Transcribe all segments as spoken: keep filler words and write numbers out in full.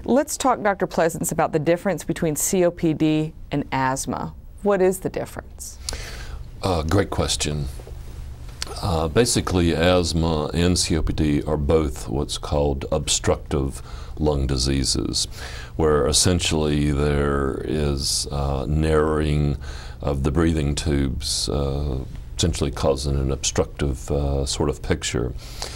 Let's talk, Doctor Pleasance, about the difference between C O P D and asthma. What is the difference? Uh, great question. Uh, basically, asthma and C O P D are both what's called obstructive lung diseases, where essentially there is uh, narrowing of the breathing tubes, uh, essentially causing an obstructive uh, sort of picture.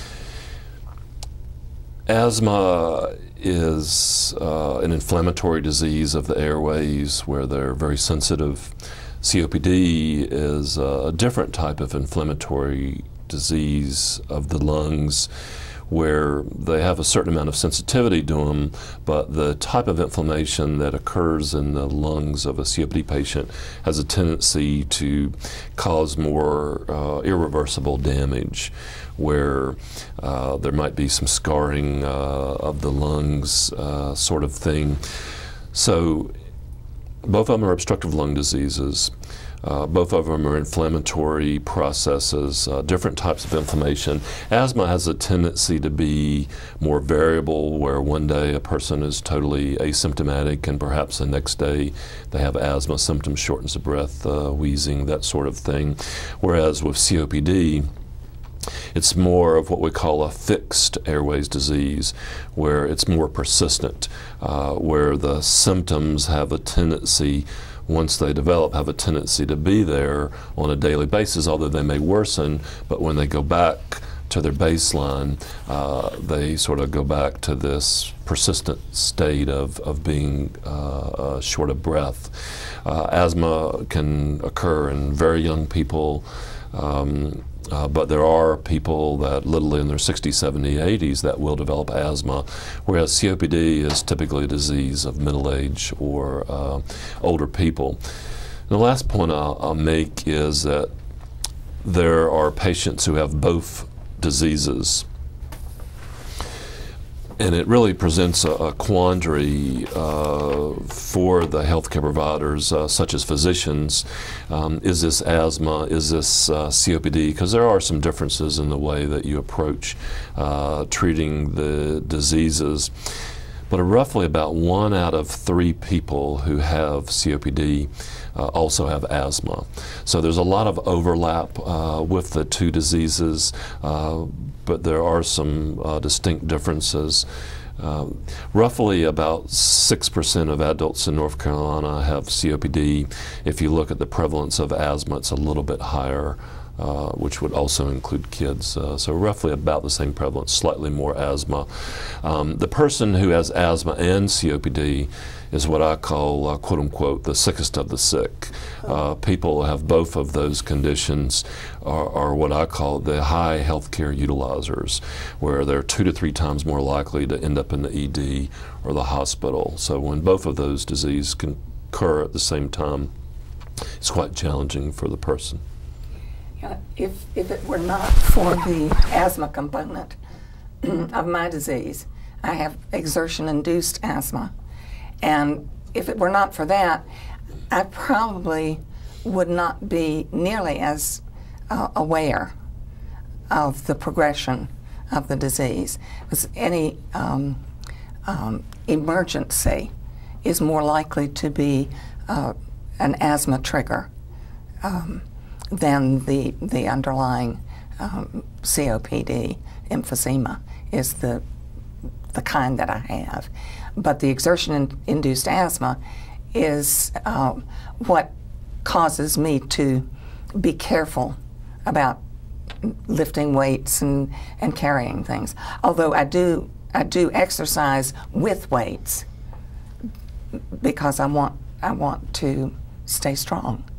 Asthma is uh, an inflammatory disease of the airways where they're very sensitive. C O P D is a different type of inflammatory disease of the lungs where they have a certain amount of sensitivity to them, but the type of inflammation that occurs in the lungs of a C O P D patient has a tendency to cause more uh, irreversible damage, where uh, there might be some scarring uh, of the lungs uh, sort of thing. So both of them are obstructive lung diseases. Uh, both of them are inflammatory processes, uh, different types of inflammation. Asthma has a tendency to be more variable, where one day a person is totally asymptomatic and perhaps the next day they have asthma symptoms, shortness of breath, uh, wheezing, that sort of thing. Whereas with C O P D, it's more of what we call a fixed airways disease, where it's more persistent, uh, where the symptoms have a tendency, once they develop, have a tendency to be there on a daily basis, although they may worsen, but when they go back to their baseline, uh, they sort of go back to this persistent state of, of being uh, uh, short of breath. Uh, asthma can occur in very young people, um, Uh, but there are people that literally in their sixties, seventies, eighties that will develop asthma, whereas C O P D is typically a disease of middle age or uh, older people. And the last point I'll, I'll make is that there are patients who have both diseases. And it really presents a, a quandary uh, for the healthcare providers, uh, such as physicians. Um, is this asthma? Is this uh, C O P D? Because there are some differences in the way that you approach uh, treating the diseases. But roughly about one out of three people who have C O P D uh, also have asthma. So there's a lot of overlap uh, with the two diseases, uh, but there are some uh, distinct differences. Uh, roughly about six percent of adults in North Carolina have C O P D. If you look at the prevalence of asthma, it's a little bit higher, uh, which would also include kids. Uh, so roughly about the same prevalence, slightly more asthma. Um, the person who has asthma and C O P D is what I call, uh, quote unquote, the sickest of the sick. Uh, people who have both of those conditions are, are what I call the high healthcare utilizers, where they're two to three times more likely to end up in the E D or the hospital. So when both of those diseases can occur at the same time, it's quite challenging for the person. Yeah, if, if it were not for the asthma component of my disease, I have exertion-induced asthma. And if it were not for that, I probably would not be nearly as uh, aware of the progression of the disease. Because any um, um, emergency is more likely to be uh, an asthma trigger um, than the, the underlying um, C O P D. Emphysema is the, the kind that I have. But the exertion-induced asthma is uh, what causes me to be careful about lifting weights and, and carrying things. Although I do, I do exercise with weights because I want, I want to stay strong.